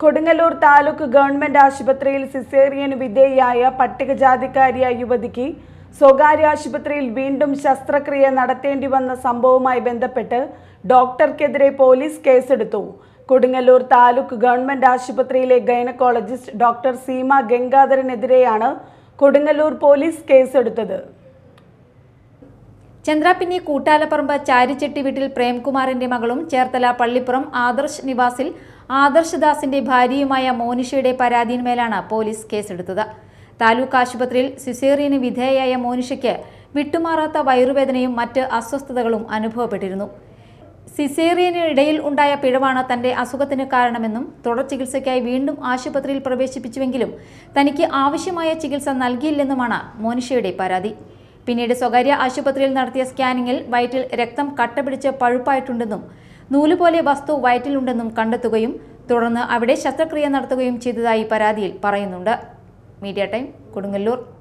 Kodungallur taluk government ആശുപത്രിയിൽ സിസേറിയന് വിധേയയായ പട്ടികജാതിക്കാരിയായ യുവതിക്ക് സ്വകാര്യ ആശുപത്രിയിൽ വീണ്ടും ശസ്ത്രക്രിയ നടത്തേണ്ടി വന്ന സംഭവവുമായി ബന്ധപ്പെട്ട് ഡോക്ടർക്കെതിരെ പോലീസ് കേസെടുത്തു. കൊടുങ്ങല്ലൂർ താലൂക്ക് ഗവൺമെന്റ് ആശുപത്രിയിലെ ഗൈനക്കോളജിസ്റ്റ് ഡോക്ടർ സീമ ഗംഗാധരനെതിരെയാണ് കൊടുങ്ങല്ലൂർ പോലീസ് കേസെടുത്തത്. ചന്ദ്രാപിന്നി കൂട്ടാലപ്പറമ്പ് ചാരിച്ചെട്ടി വീട്ടിൽ പ്രേംകുമാറിന്റെ മകളും ചേർത്തല പള്ളിപ്പുറം ആദർശ് നിവാസിൽ ആദർശ് ദാസിന്റെ ഭാര്യയുമായ മോനിഷയുടെ പരാതിയിന്മേലാണ് പോലീസ് കേസെടുത്തത്. താലൂക്ക് ആശുപത്രിയിൽ സിസേറിയന് വിധേയയായ മോനിഷയ്ക്ക് വിട്ടുമാറാത്ത വയറുവേദനയും മറ്റ് അസ്വസ്ഥതകളും അനുഭവപ്പെട്ടിരുന്നു. സിസേറിയനിടയിൽ ഉണ്ടായ പിഴവാണ് തന്റെ അസുഖത്തിന് കാരണമെന്നും തുടർ ചികിത്സയ്ക്കായി വീണ്ടും ആശുപത്രിയിൽ പ്രവേശിപ്പിച്ചുവെങ്കിലും തനിക്ക് ആവശ്യമായ ചികിത്സ നൽകിയില്ലെന്നുമാണ് മോനിഷയുടെ പരാതി. പിന്നീട് സ്വകാര്യ ആശുപത്രിയിൽ നടത്തിയ സ്കാനിങ്ങിൽ വയറ്റിൽ രക്തം കട്ടപിടിച്ച് പഴുപ്പായിട്ടുണ്ടെന്നും നൂലുപോലെ വസ്തു വയറ്റിലുണ്ടെന്നും കണ്ടെത്തുകയും തുടർന്ന് അവിടെ ശസ്ത്രക്രിയ നടത്തുകയും ചെയ്തതായി പരാതിയിൽ പറയുന്നുണ്ട്. Media Time, Kodungallur.